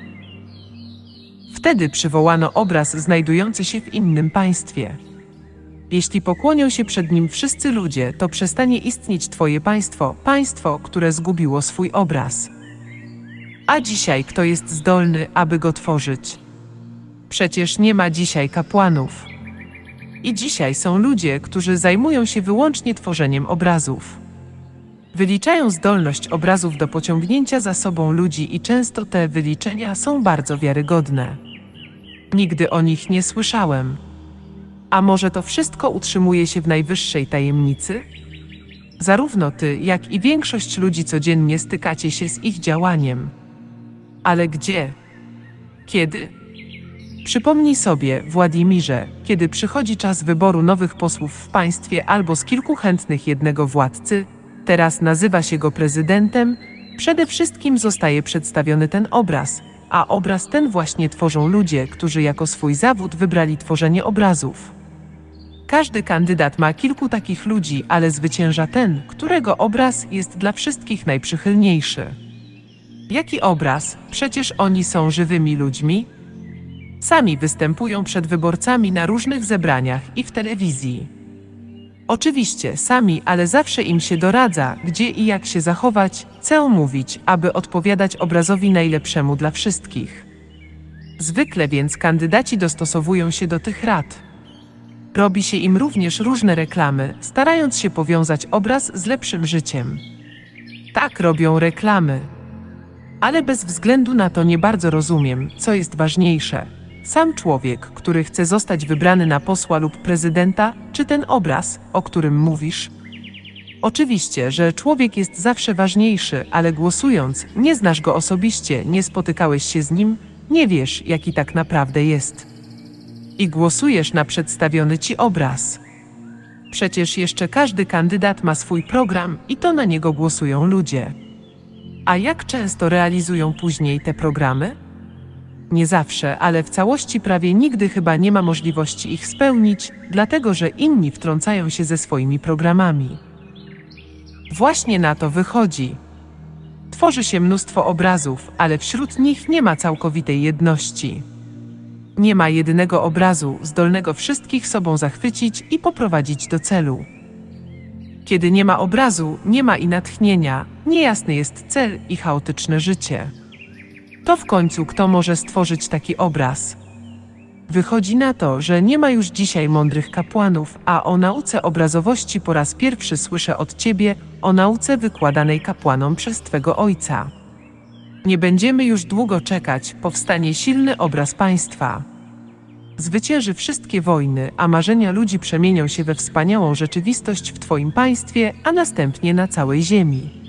Wtedy przywołano obraz znajdujący się w innym państwie. Jeśli pokłonią się przed nim wszyscy ludzie, to przestanie istnieć twoje państwo, państwo, które zgubiło swój obraz. A dzisiaj kto jest zdolny, aby go tworzyć? Przecież nie ma dzisiaj kapłanów. I dzisiaj są ludzie, którzy zajmują się wyłącznie tworzeniem obrazów. Wyliczają zdolność obrazów do pociągnięcia za sobą ludzi i często te wyliczenia są bardzo wiarygodne. Nigdy o nich nie słyszałem. A może to wszystko utrzymuje się w najwyższej tajemnicy? Zarówno ty, jak i większość ludzi codziennie stykacie się z ich działaniem. Ale gdzie? Kiedy? Przypomnij sobie, Władimirze, kiedy przychodzi czas wyboru nowych posłów w państwie albo z kilku chętnych jednego władcy, teraz nazywa się go prezydentem, przede wszystkim zostaje przedstawiony ten obraz, a obraz ten właśnie tworzą ludzie, którzy jako swój zawód wybrali tworzenie obrazów. Każdy kandydat ma kilku takich ludzi, ale zwycięża ten, którego obraz jest dla wszystkich najprzychylniejszy. Jaki obraz? Przecież oni są żywymi ludźmi. Sami występują przed wyborcami na różnych zebraniach i w telewizji. Oczywiście sami, ale zawsze im się doradza, gdzie i jak się zachować, co mówić, aby odpowiadać obrazowi najlepszemu dla wszystkich. Zwykle więc kandydaci dostosowują się do tych rad. Robi się im również różne reklamy, starając się powiązać obraz z lepszym życiem. Tak robią reklamy. Ale bez względu na to nie bardzo rozumiem, co jest ważniejsze. Sam człowiek, który chce zostać wybrany na posła lub prezydenta, czy ten obraz, o którym mówisz? Oczywiście, że człowiek jest zawsze ważniejszy, ale głosując, nie znasz go osobiście, nie spotykałeś się z nim, nie wiesz, jaki tak naprawdę jest. I głosujesz na przedstawiony ci obraz. Przecież jeszcze każdy kandydat ma swój program i to na niego głosują ludzie. A jak często realizują później te programy? Nie zawsze, ale w całości prawie nigdy chyba nie ma możliwości ich spełnić, dlatego że inni wtrącają się ze swoimi programami. Właśnie na to wychodzi. Tworzy się mnóstwo obrazów, ale wśród nich nie ma całkowitej jedności. Nie ma jedynego obrazu, zdolnego wszystkich sobą zachwycić i poprowadzić do celu. Kiedy nie ma obrazu, nie ma i natchnienia, niejasny jest cel i chaotyczne życie. To w końcu kto może stworzyć taki obraz? Wychodzi na to, że nie ma już dzisiaj mądrych kapłanów, a o nauce obrazowości po raz pierwszy słyszę od ciebie, o nauce wykładanej kapłanom przez twego ojca. Nie będziemy już długo czekać, powstanie silny obraz państwa. Zwycięży wszystkie wojny, a marzenia ludzi przemienią się we wspaniałą rzeczywistość w twoim państwie, a następnie na całej ziemi.